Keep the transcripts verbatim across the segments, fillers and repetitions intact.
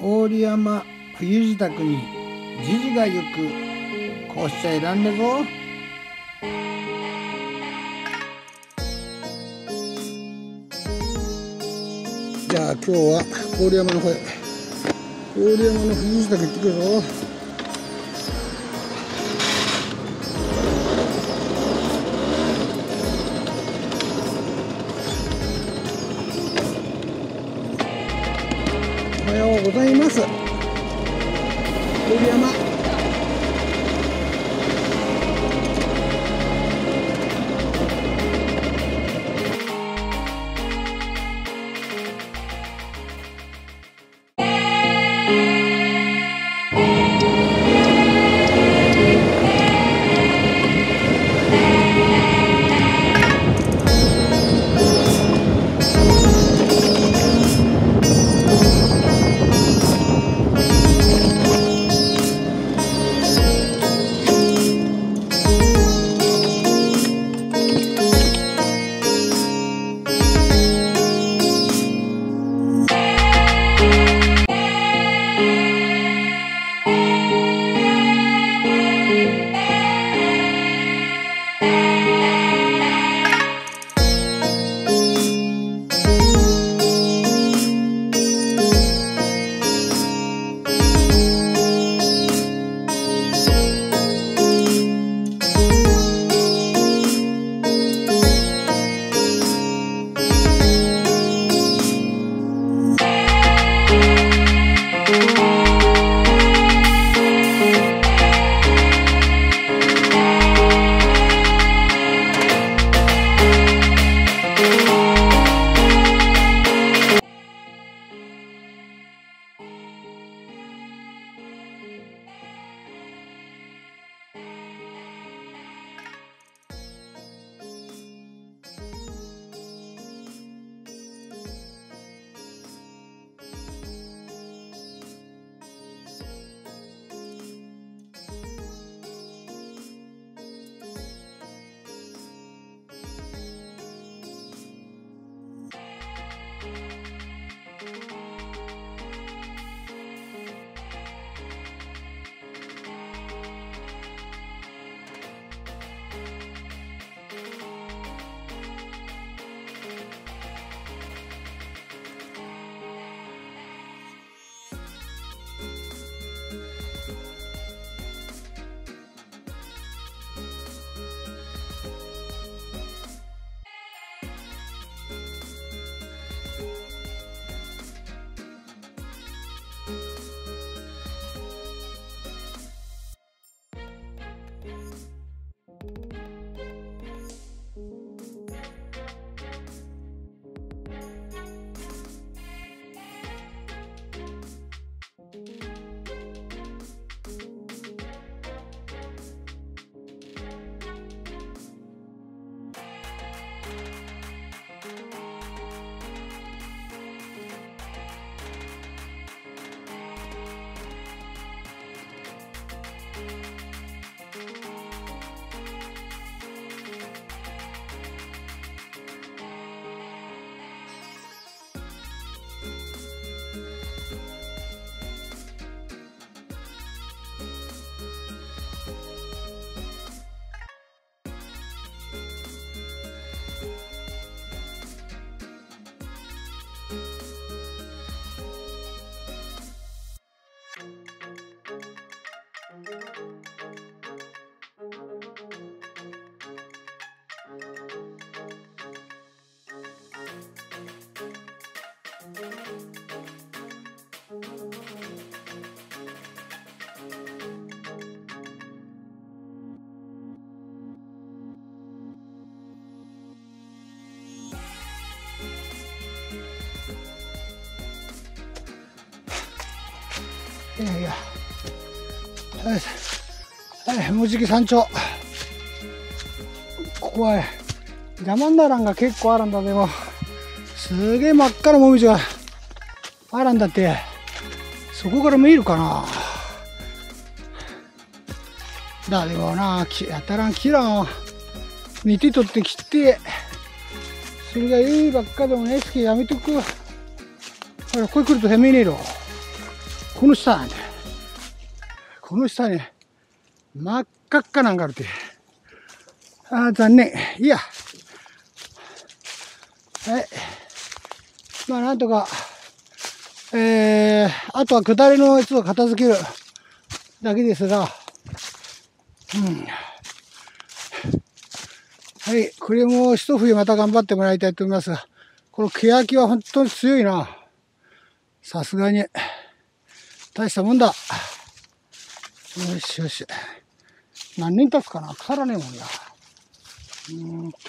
郡山冬支度にじじが行く。こうしちゃいらんねぞ。じゃあ今日は郡山の方へ、郡山の冬支度行ってくるぞ。おはようございます。郡山。いやいや、はい、はい、もじき山頂。ここは邪魔にならんが結構あるんだ。でもすげえ真っ赤なもみじがあるんだって。そこから見えるかな。だでもな、やたらんきらん見てとってきて、それがいいばっかでもね、好きやめとく。ほら、これ来るとへめねえろ。 この下なんだよ。この下に真っ赤っかなんかあるって。ああ、残念。いいや。はい。まあ、なんとか、えー、あとは下りのやつを片付けるだけですが、うん。はい。これも一冬また頑張ってもらいたいと思いますが、このケヤキは本当に強いな。さすがに。大したもんだ。よしよし。何年経つかな、腐らねえもんや。うーんと。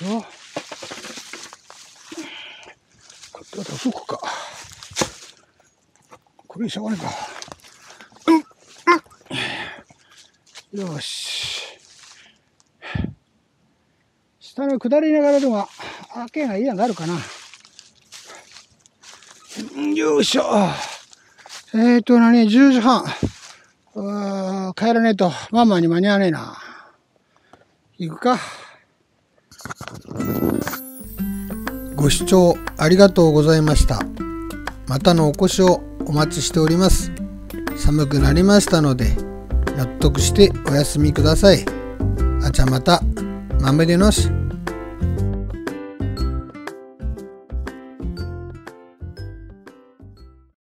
あとどこか。これしょうがないか。うん、よし。下の下りながらでも、あけがいいやんがあるかな。よいしょ。えーと、何、じゅうじはん。うー帰らねえと、ママに間に合わねえな。行くか。ご視聴ありがとうございました。またのお越しをお待ちしております。寒くなりましたので、納得してお休みください。あちゃまた、まめでのし。